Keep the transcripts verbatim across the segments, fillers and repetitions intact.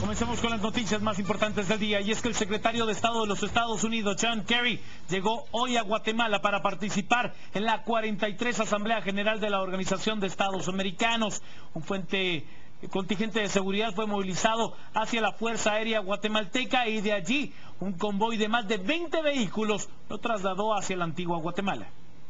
Comencemos con las noticias más importantes del día, y es que el secretario de Estado de los Estados Unidos, John Kerry, llegó hoy a Guatemala para participar en la cuarenta y tres Asamblea General de la Organización de Estados Americanos. Un fuente contingente de seguridad fue movilizado hacia la Fuerza Aérea Guatemalteca y de allí un convoy de más de veinte vehículos lo trasladó hacia la antigua Guatemala.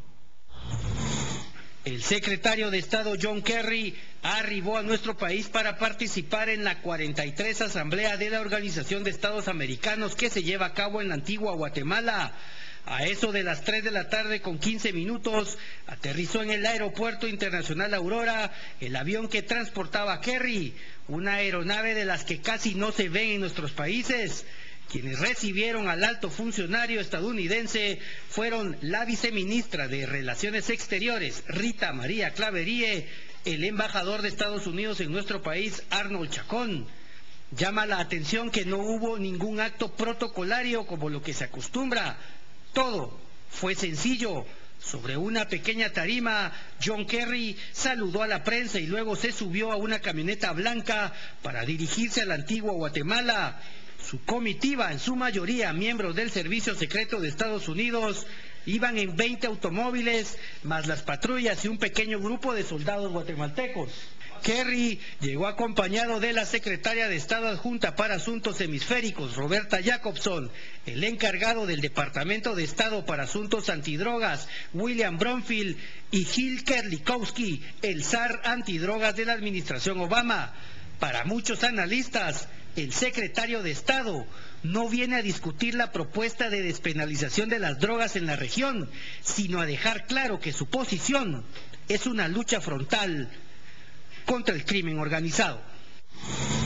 El secretario de Estado John Kerry arribó a nuestro país para participar en la cuarenta y tres Asamblea de la Organización de Estados Americanos que se lleva a cabo en la antigua Guatemala. A eso de las tres de la tarde con quince minutos, aterrizó en el Aeropuerto Internacional Aurora el avión que transportaba a Kerry, una aeronave de las que casi no se ven en nuestros países. Quienes recibieron al alto funcionario estadounidense fueron la viceministra de Relaciones Exteriores, Rita María Claverie, el embajador de Estados Unidos en nuestro país, Arnold Chacón. Llama la atención que no hubo ningún acto protocolario como lo que se acostumbra. Todo fue sencillo. Sobre una pequeña tarima, John Kerry saludó a la prensa y luego se subió a una camioneta blanca para dirigirse a la antigua Guatemala. Su comitiva, en su mayoría miembros del Servicio Secreto de Estados Unidos, iban en veinte automóviles, más las patrullas y un pequeño grupo de soldados guatemaltecos. Kerry llegó acompañado de la secretaria de Estado adjunta para Asuntos Hemisféricos, Roberta Jacobson, el encargado del Departamento de Estado para Asuntos Antidrogas, William Bromfield, y Gil Kerlikowski, el zar antidrogas de la administración Obama. Para muchos analistas, el secretario de Estado no viene a discutir la propuesta de despenalización de las drogas en la región, sino a dejar claro que su posición es una lucha frontal contra el crimen organizado.